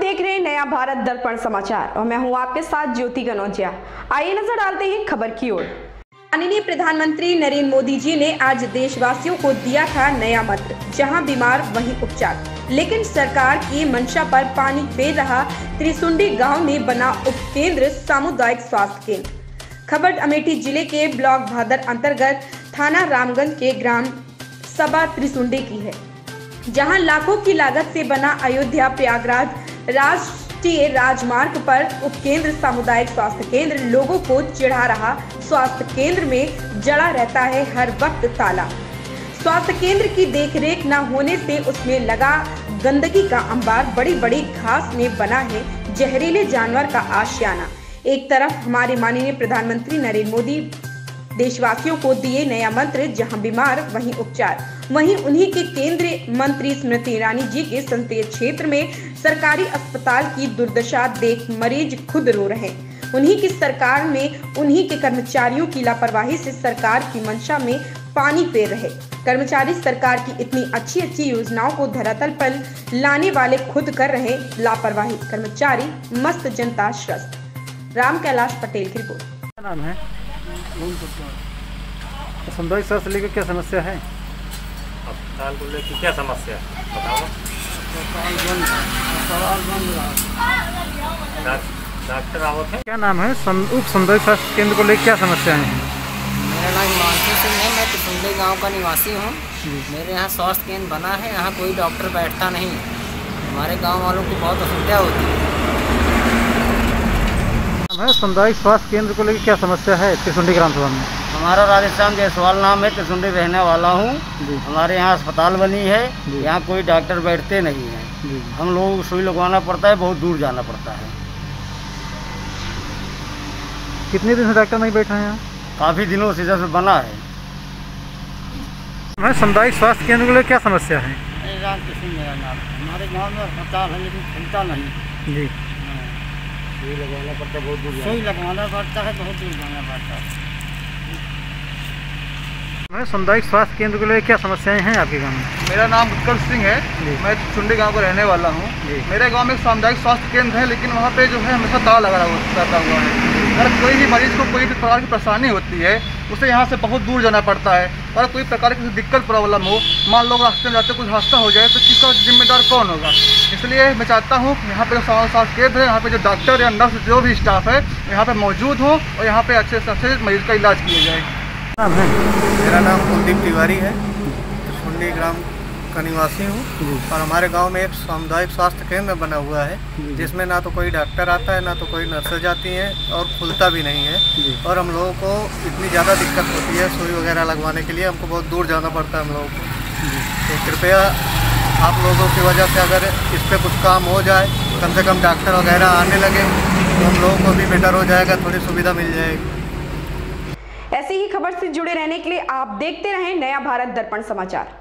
देख रहे हैं नया भारत दर्पण समाचार और मैं हूं आपके साथ ज्योति कनौजिया। आइए नजर डालते हैं खबर की ओर। माननीय प्रधानमंत्री नरेंद्र मोदी जी ने आज देशवासियों को दिया था नया मंत्र, जहां बीमार वहीं उपचार। लेकिन सरकार की मंशा पर पानी फेर रहा त्रिशुंडी गांव में बना उपकेंद्र सामुदायिक स्वास्थ्य केंद्र। खबर अमेठी जिले के ब्लॉक भादर अंतर्गत थाना रामगंज के ग्राम सभा त्रिशुंडी की है, जहां लाखों की लागत से बना अयोध्या प्रयागराज राष्ट्रीय राजमार्ग पर उपकेंद्र सामुदायिक स्वास्थ्य केंद्र लोगों को चिढ़ा रहा। स्वास्थ्य केंद्र में जड़ा रहता है हर वक्त ताला। स्वास्थ्य केंद्र की देखरेख न होने से उसमें लगा गंदगी का अंबार, बड़ी बड़ी घास में बना है जहरीले जानवर का आशियाना। एक तरफ हमारे माननीय प्रधानमंत्री नरेंद्र मोदी देशवासियों को दिए नया मंत्र, जहां बीमार वहीं उपचार, वहीं उन्हीं के केंद्रीय मंत्री स्मृति ईरानी जी के संसदीय क्षेत्र में सरकारी अस्पताल की दुर्दशा देख मरीज खुद रो रहे हैं। उन्हीं की सरकार में उन्हीं के कर्मचारियों की लापरवाही से सरकार की मंशा में पानी फेर रहे। कर्मचारी सरकार की इतनी अच्छी अच्छी योजनाओं को धरातल पर लाने वाले खुद कर रहे लापरवाही। कर्मचारी मस्त, जनता त्रस्त। राम कैलाश पटेल की रिपोर्ट। क्या नाम है? सामुदायिक स्वास्थ्य लेकर क्या समस्या है? अस्पताल को लेकर क्या समस्या है बताओ। डॉक्टर आवत है। क्या नाम है? उप सामुदायिक स्वास्थ्य केंद्र को लेकर क्या समस्या है? मेरा नाम हिमांशु सिंह है, मैं त्रिशुंडी गांव का निवासी हूं। मेरे यहाँ स्वास्थ्य केंद्र बना है, यहाँ कोई डॉक्टर बैठता नहीं। हमारे गांव वालों को बहुत असुविधा होती है। सामुदायिक स्वास्थ्य केंद्र को लेकर क्या समस्या है त्रिशुंडी ग्राम सभा में? हमारा राजस्थान जायसवाल नाम है, त्रिशुंडी रहने वाला हूँ। हमारे यहाँ अस्पताल बनी है, यहाँ कोई डॉक्टर बैठते नहीं हैं। हम लोगों को सुई लगवाना पड़ता है, बहुत दूर जाना पड़ता है। कितने दिन से डॉक्टर नहीं बैठा है यहाँ? काफ़ी दिनों से जब बना है। सामुदायिक स्वास्थ्य केंद्र को लेकर क्या समस्या है? मेरा नाम, हमारे गाँव में अस्पताल है लेकिन खुलता नहीं जी। सुई लगवाना पड़ता है, बहुत दूर जाना पड़ता है। सामुदायिक स्वास्थ्य केंद्र को लेकर क्या समस्याएं हैं आपके गाँव में? मेरा नाम उत्कर्ष सिंह है, मैं त्रिशुंडी गांव का रहने वाला हूं। मेरे गांव में एक सामुदायिक स्वास्थ्य केंद्र है, लेकिन वहां पे जो है हमेशा ताला लगा रहता हुआ है। अगर कोई भी मरीज को कोई भी प्रकार की परेशानी होती है, उसे यहाँ से बहुत दूर जाना पड़ता है। और कोई प्रकार की दिक्कत प्रॉब्लम हो, मान लो रास्ते में जाते कुछ हादसा हो जाए, तो किसका जिम्मेदार कौन होगा? इसलिए मैं चाहता हूँ यहाँ पे जो सामुदायिक स्वास्थ्य केंद्र है, यहाँ पे जो डॉक्टर या नर्स जो भी स्टाफ है यहाँ पे मौजूद हो और यहाँ पे अच्छे से अच्छे मरीज का इलाज किया जाए। मेरा नाम कुलदीप तिवारी है, त्रिशुंडी ग्राम का निवासी हूँ। और हमारे गांव में एक सामुदायिक स्वास्थ्य केंद्र बना हुआ है, जिसमें ना तो कोई डॉक्टर आता है, ना तो कोई नर्सें जाती हैं और खुलता भी नहीं है। और हम लोगों को इतनी ज़्यादा दिक्कत होती है सुई वगैरह लगवाने के लिए, हमको बहुत दूर जाना पड़ता है हम लोगों को। तो कृपया आप लोगों की वजह से अगर इस पर कुछ काम हो जाए, कम से कम डॉक्टर वगैरह आने लगे, तो हम लोगों को भी बेटर हो जाएगा, थोड़ी सुविधा मिल जाएगी। ऐसी ही खबर से जुड़े रहने के लिए आप देखते रहें नया भारत दर्पण समाचार।